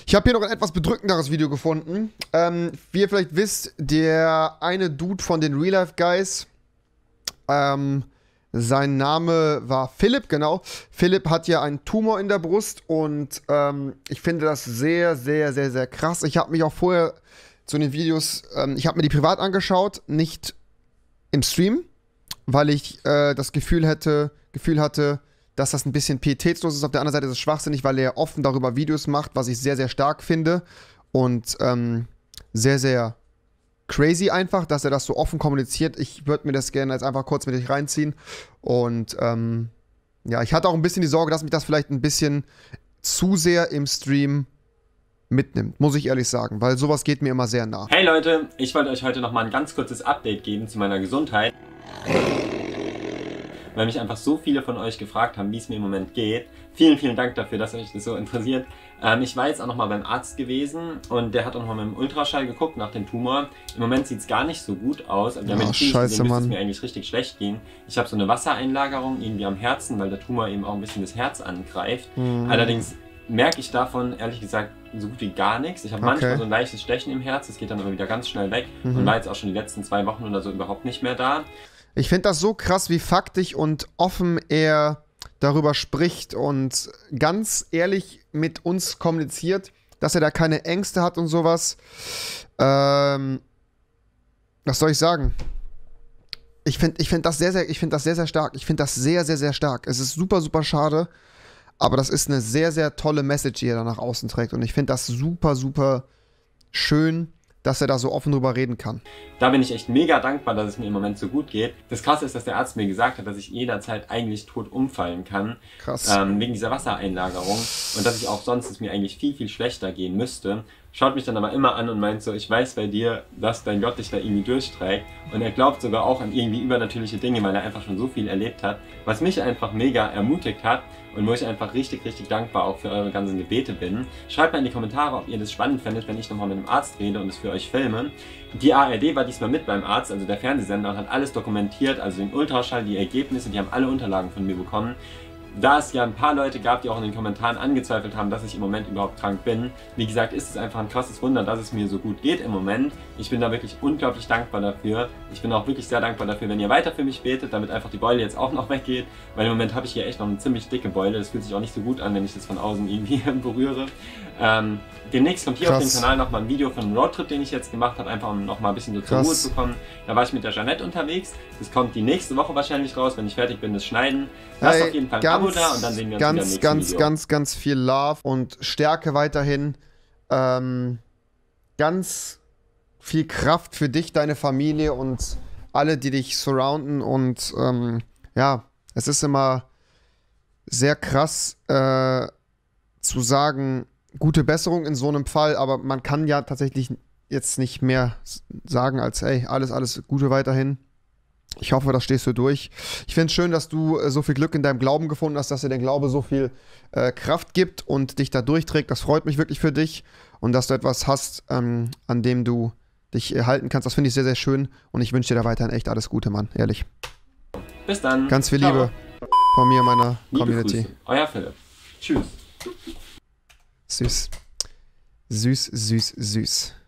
Ich habe hier noch ein etwas bedrückenderes Video gefunden. Wie ihr vielleicht wisst, der eine Dude von den Real Life Guys, sein Name war Philipp, genau. Philipp hat ja einen Tumor in der Brust und ich finde das sehr, sehr, sehr, sehr krass. Ich habe mich auch vorher zu den Videos, ich habe mir die privat angeschaut, nicht im Stream, weil ich das Gefühl hatte, dass das ein bisschen pietätslos ist. Auf der anderen Seite ist es schwachsinnig, weil er offen darüber Videos macht, was ich sehr, sehr stark finde. Und sehr, sehr crazy einfach, dass er das so offen kommuniziert. Ich würde mir das gerne jetzt einfach kurz mit euch reinziehen. Und ja, ich hatte auch ein bisschen die Sorge, dass mich das vielleicht ein bisschen zu sehr im Stream mitnimmt, muss ich ehrlich sagen, weil sowas geht mir immer sehr nah. Hey Leute, ich wollte euch heute nochmal ein ganz kurzes Update geben zu meiner Gesundheit. Weil mich einfach so viele von euch gefragt haben, wie es mir im Moment geht. Vielen, vielen Dank dafür, dass euch das so interessiert. Ich war jetzt auch nochmal beim Arzt gewesen und der hat auch nochmal mit dem Ultraschall geguckt nach dem Tumor. Im Moment sieht es gar nicht so gut aus. Also scheiße, müsste es mir eigentlich richtig schlecht gehen. Ich habe so eine Wassereinlagerung irgendwie am Herzen, weil der Tumor eben auch ein bisschen das Herz angreift. Allerdings merke ich davon, ehrlich gesagt, so gut wie gar nichts. Ich habe manchmal so ein leichtes Stechen im Herz, das geht dann aber wieder ganz schnell weg und war jetzt auch schon die letzten 2 Wochen oder so überhaupt nicht mehr da. Ich finde das so krass, wie faktisch und offen er darüber spricht und ganz ehrlich mit uns kommuniziert, dass er da keine Ängste hat und sowas. Was soll ich sagen? Ich find das sehr, sehr stark. Ich finde das sehr, sehr, sehr stark. Es ist super, super schade, aber das ist eine sehr, sehr tolle Message, die er da nach außen trägt. Und ich finde das super, super schön, dass er da so offen drüber reden kann. Da bin ich echt mega dankbar, dass es mir im Moment so gut geht. Das Krasse ist, dass der Arzt mir gesagt hat, dass ich jederzeit eigentlich tot umfallen kann. Krass. Wegen dieser Wassereinlagerung. Und dass ich auch sonst es mir eigentlich viel, viel schlechter gehen müsste. Schaut mich dann aber immer an und meint so, ich weiß bei dir, dass dein Gott dich da irgendwie durchträgt. Und er glaubt sogar auch an irgendwie übernatürliche Dinge, weil er einfach schon so viel erlebt hat. Was mich einfach mega ermutigt hat und wo ich einfach richtig, richtig dankbar auch für eure ganzen Gebete bin. Schreibt mal in die Kommentare, ob ihr das spannend findet, wenn ich nochmal mit dem Arzt rede und es für euch filme. Die ARD war diesmal mit beim Arzt, also der Fernsehsender, und hat alles dokumentiert, also den Ultraschall, die Ergebnisse, die haben alle Unterlagen von mir bekommen. Da es ja ein paar Leute gab, die auch in den Kommentaren angezweifelt haben, dass ich im Moment überhaupt krank bin. Wie gesagt, ist es einfach ein krasses Wunder, dass es mir so gut geht im Moment. Ich bin da wirklich unglaublich dankbar dafür. Ich bin auch wirklich sehr dankbar dafür, wenn ihr weiter für mich betet, damit einfach die Beule jetzt auch noch weggeht. Weil im Moment habe ich hier echt noch eine ziemlich dicke Beule. Das fühlt sich auch nicht so gut an, wenn ich das von außen irgendwie berühre. Demnächst kommt hier auf dem Kanal nochmal ein Video von einem Roadtrip, den ich jetzt gemacht habe, einfach um nochmal ein bisschen so zur Ruhe zu kommen. Da war ich mit der Jeanette unterwegs. Das kommt die nächste Woche wahrscheinlich raus, wenn ich fertig bin, das Schneiden. Lasst auf jeden Fall ein Abo da und dann sehen wir uns wieder im nächsten Video. Ganz viel Love und Stärke weiterhin. Ganz viel Kraft für dich, deine Familie und alle, die dich surrounden. Und ja, es ist immer sehr krass zu sagen, gute Besserung in so einem Fall, aber man kann ja tatsächlich jetzt nicht mehr sagen als, ey, alles Gute weiterhin. Ich hoffe, das stehst du durch. Ich finde es schön, dass du so viel Glück in deinem Glauben gefunden hast, dass dir der Glaube so viel Kraft gibt und dich da durchträgt. Das freut mich wirklich für dich und dass du etwas hast, an dem du dich halten kannst. Das finde ich sehr, sehr schön und ich wünsche dir da weiterhin echt alles Gute, Mann. Ehrlich. Bis dann. Ganz viel Liebe von mir und meiner Community. Grüße. Euer Philipp. Tschüss. Süß. Süß, süß, süß.